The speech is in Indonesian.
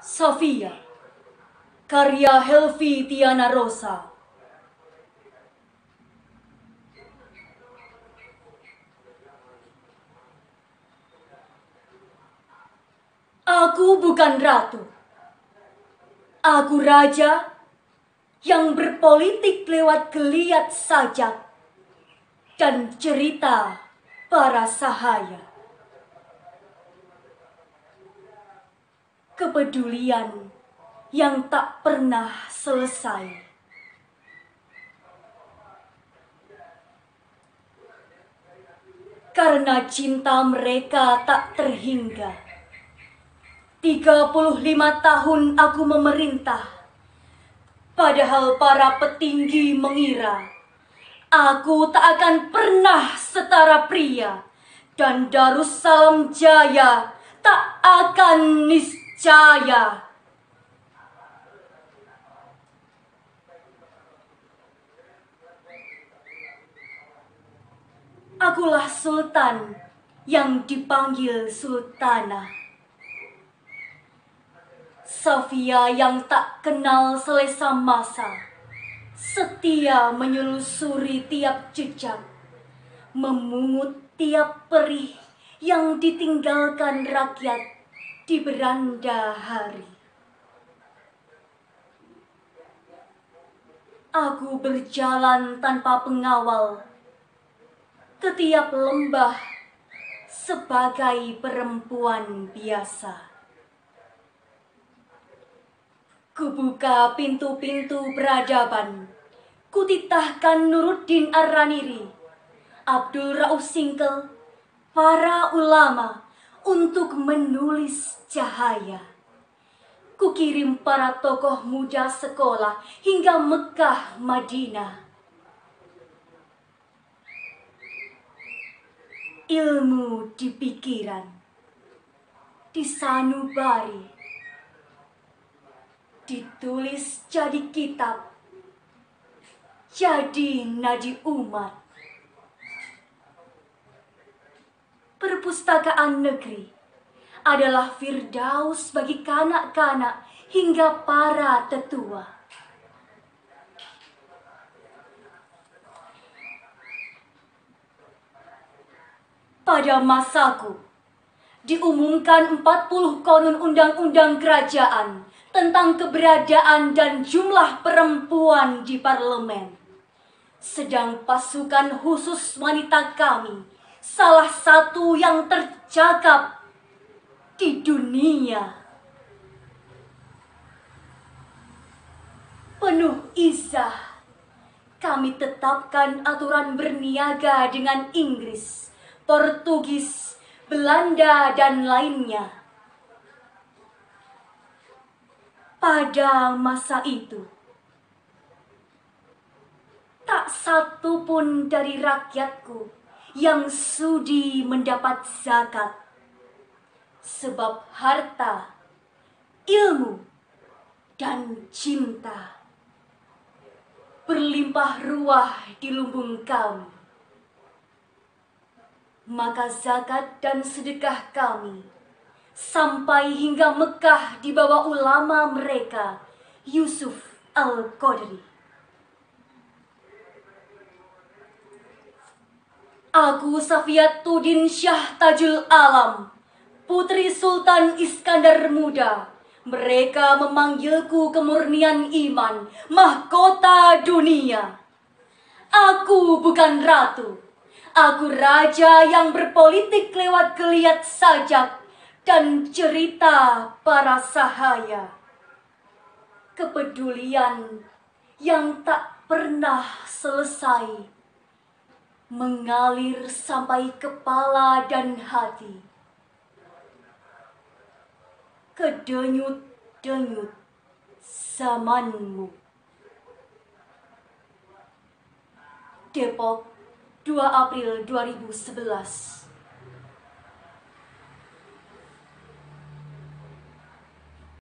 Sofia, karya Helvi Tiana Rosa. Aku bukan ratu. Aku raja yang berpolitik lewat geliat sajak dan cerita para sahaya. Kepedulian yang tak pernah selesai. Karena cinta mereka tak terhingga. 35 tahun aku memerintah, padahal para petinggi mengira aku tak akan pernah setara pria, dan Darussalam Jaya tak akan niscaya. Akulah sultan yang dipanggil sultanah. Sofia yang tak kenal selesa masa, setia menyelusuri tiap jejak, memungut tiap perih yang ditinggalkan rakyat di beranda hari. Aku berjalan tanpa pengawal ke tiap lembah sebagai perempuan biasa. Kubuka pintu-pintu peradaban, kutitahkan Nuruddin Ar-Raniri, Abdul Rauf Singkel, para ulama untuk menulis cahaya. Kukirim para tokoh muda sekolah hingga Mekah, Madinah. Ilmu di pikiran, di sanubari, ditulis jadi kitab, jadi nadi umat. Perpustakaan negeri adalah firdaus bagi kanak-kanak hingga para tetua. Pada masaku, diumumkan 40 konun undang-undang kerajaan tentang keberadaan dan jumlah perempuan di parlemen. Sedang pasukan khusus wanita kami, salah satu yang tercakap di dunia. Penuh izah, kami tetapkan aturan berniaga dengan Inggris, Portugis, Belanda, dan lainnya. Pada masa itu, tak satu pun dari rakyatku yang sudi mendapat zakat, sebab harta, ilmu, dan cinta berlimpah ruah di lumbung kami. Maka zakat dan sedekah kami sampai hingga Mekah di bawah ulama mereka, Yusuf Al-Qadri. Aku Safiatuddin Syah Tajul Alam, putri Sultan Iskandar Muda. Mereka memanggilku kemurnian iman, mahkota dunia. Aku bukan ratu. Aku raja yang berpolitik lewat geliat sajak dan cerita para sahaya. Kepedulian yang tak pernah selesai, mengalir sampai kepala dan hati. Kedenyut-denyut zamanmu. Depok, 2 April 2011.